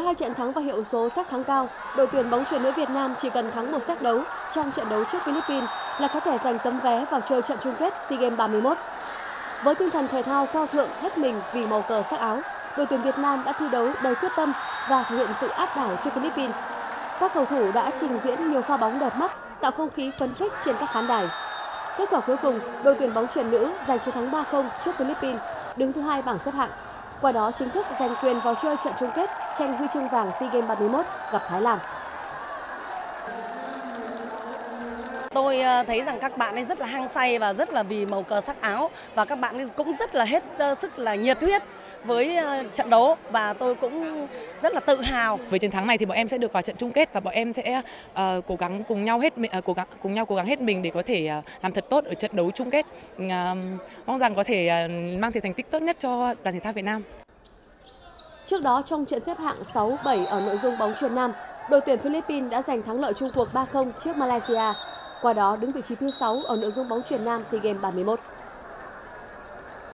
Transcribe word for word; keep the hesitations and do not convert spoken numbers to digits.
hai trận thắng và hiệu số set thắng cao, đội tuyển bóng chuyền nữ Việt Nam chỉ cần thắng một set đấu trong trận đấu trước Philippines là có thể giành tấm vé vào chơi trận chung kết SEA Games ba mươi mốt. Với tinh thần thể thao cao thượng hết mình vì màu cờ sắc áo, đội tuyển Việt Nam đã thi đấu đầy quyết tâm và thể hiện sự áp đảo trước Philippines. Các cầu thủ đã trình diễn nhiều pha bóng đẹp mắt, tạo không khí phấn khích trên các khán đài. Kết quả cuối cùng, đội tuyển bóng chuyền nữ giành chiến thắng ba không trước Philippines, đứng thứ hai bảng xếp hạng. Qua đó chính thức giành quyền vào chơi trận chung kết tranh huy chương vàng SEA Games ba mươi mốt gặp Thái Lan. Tôi thấy rằng các bạn ấy rất là hăng say và rất là vì màu cờ sắc áo, và các bạn ấy cũng rất là hết sức là nhiệt huyết với trận đấu, và tôi cũng rất là tự hào. Với chiến thắng này thì bọn em sẽ được vào trận chung kết và bọn em sẽ uh, cố gắng cùng nhau hết uh, cố gắng cùng nhau cố gắng hết mình để có thể uh, làm thật tốt ở trận đấu chung kết. Uh, mong rằng có thể uh, mang thể thành tích tốt nhất cho đoàn thể thao Việt Nam. Trước đó trong trận xếp hạng sáu bảy ở nội dung bóng chuyền nam, đội tuyển Philippines đã giành thắng lợi chung cuộc ba không trước Malaysia. Qua đó đứng vị trí thứ sáu ở nội dung bóng chuyền nam SEA Games ba mươi mốt.